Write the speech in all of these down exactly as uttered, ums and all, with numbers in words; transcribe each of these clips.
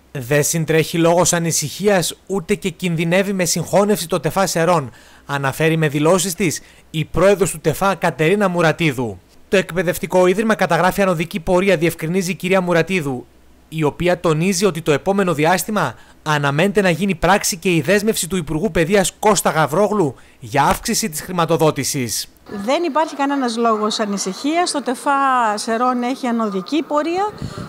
Δεν συντρέχει λόγος ανησυχίας ούτε και κινδυνεύει με συγχώνευση το ΤΕΦΑ Σερών, αναφέρει με δηλώσεις της η πρόεδρος του ΤΕΦΑ Κατερίνα Μουρατίδου. Το εκπαιδευτικό ίδρυμα καταγράφει ανωδική πορεία, διευκρινίζει η κυρία Μουρατίδου, η οποία τονίζει ότι το επόμενο διάστημα αναμένεται να γίνει πράξη και η δέσμευση του Υπουργού Παιδείας Κώστα Γαβρόγλου για αύξηση της χρηματοδότησης. Δεν υπάρχει κανένας λόγος ανησυχίας. Το ΤΕΦΑ Σερών έχει ανωδική πορεία,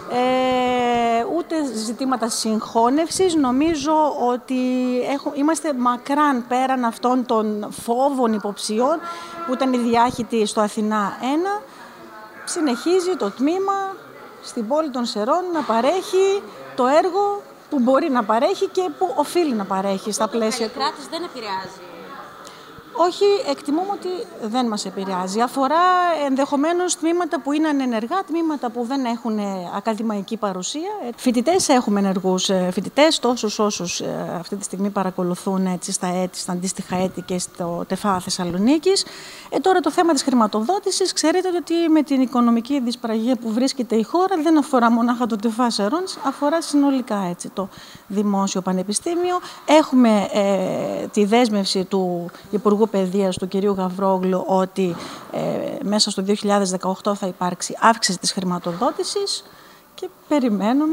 ε, ούτε ζητήματα συγχώνευσης. Νομίζω ότι έχουμε, είμαστε μακράν πέραν αυτών των φόβων υποψιών που ήταν η διάχυτη στο Αθηνά ένα. Συνεχίζει το τμήμα στην πόλη των Σερών να παρέχει το έργο που μπορεί να παρέχει και που οφείλει να παρέχει στα πλαίσια του. Ο κράτης δεν επηρεάζει. Όχι, εκτιμούμε ότι δεν μας επηρεάζει. Αφορά ενδεχομένως τμήματα που είναι ανενεργά, τμήματα που δεν έχουν ακαδημαϊκή παρουσία. Φοιτητές έχουμε ενεργούς φοιτητές, τόσους όσους αυτή τη στιγμή παρακολουθούν έτσι, στα έτη, στα αντίστοιχα έτη και στο ΤΕΦΑ Θεσσαλονίκης. Ε, τώρα το θέμα της χρηματοδότησης, ξέρετε ότι με την οικονομική δυσπραγία που βρίσκεται η χώρα δεν αφορά μονάχα το ΤΕΦΑ Σερών, αφορά συνολικά έτσι, το Δημόσιο Πανεπιστήμιο. Έχουμε ε, τη δέσμευση του Υπουργού Παιδείας του κυρίου Γαβρόγλου ότι ε, μέσα στο δύο χιλιάδες δεκαοκτώ θα υπάρξει αύξηση της χρηματοδότησης και περιμένουμε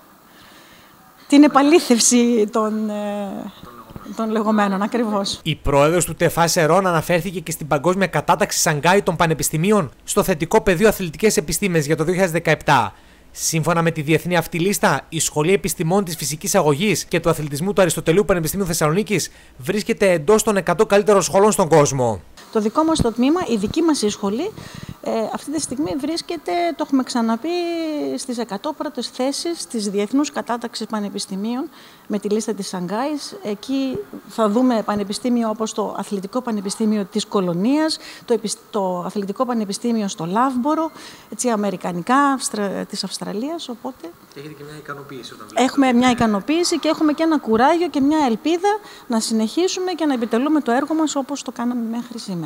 την επαλήθευση των, ε, των λεγόμενων ακριβώς. Η πρόεδρος του ΤΕΦΑ Σερών αναφέρθηκε και στην παγκόσμια κατάταξη Σανγκάη των πανεπιστημίων στο θετικό πεδίο αθλητικές επιστήμες για το δύο χιλιάδες δεκαεπτά. Σύμφωνα με τη διεθνή αυτή λίστα, η Σχολή Επιστημών της Φυσικής Αγωγής και του Αθλητισμού του Αριστοτελείου Πανεπιστημίου Θεσσαλονίκης βρίσκεται εντός των εκατό καλύτερων σχολών στον κόσμο. Το δικό μας το τμήμα, η δική μας η σχολή, ε, αυτή τη στιγμή βρίσκεται, το έχουμε ξαναπεί, στις εκατό πρώτες θέσεις της Διεθνούς Κατάταξης Πανεπιστημίων με τη λίστα της Σανγκάης. Εκεί θα δούμε πανεπιστήμιο όπως το Αθλητικό Πανεπιστήμιο της Κολονίας, το, το Αθλητικό Πανεπιστήμιο στο Λαύμπορο, έτσι, αμερικανικά, Αυστρα, της Αυστραλίας, οπότε... Έχετε και μια ικανοποίηση όταν Έχουμε μια ικανοποίηση και έχουμε και ένα κουράγιο και μια ελπίδα να συνεχίσουμε και να επιτελούμε το έργο μας όπως το κάναμε μέχρι σήμερα.